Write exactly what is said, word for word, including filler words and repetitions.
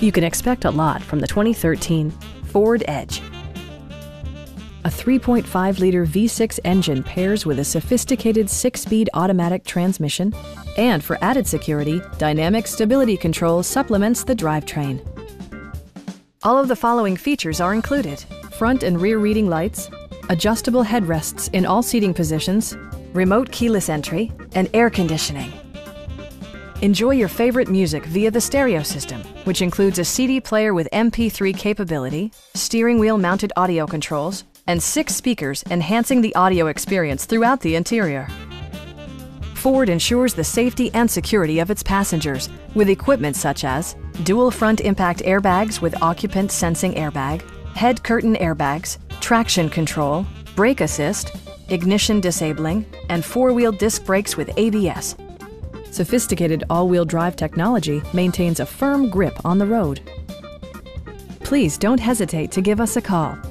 You can expect a lot from the twenty thirteen Ford Edge. A three point five liter V six engine pairs with a sophisticated six-speed automatic transmission, and for added security, dynamic stability control supplements the drivetrain. All of the following features are included: front and rear reading lights, adjustable headrests in all seating positions, remote keyless entry, and air conditioning. Enjoy your favorite music via the stereo system, which includes a C D player with M P three capability, steering wheel mounted audio controls, and six speakers enhancing the audio experience throughout the interior. Ford ensures the safety and security of its passengers with equipment such as dual front impact airbags with occupant sensing airbag, head curtain airbags, traction control, brake assist, ignition disabling, and four-wheel disc brakes with A B S. Sophisticated all-wheel drive technology maintains a firm grip on the road. Please don't hesitate to give us a call.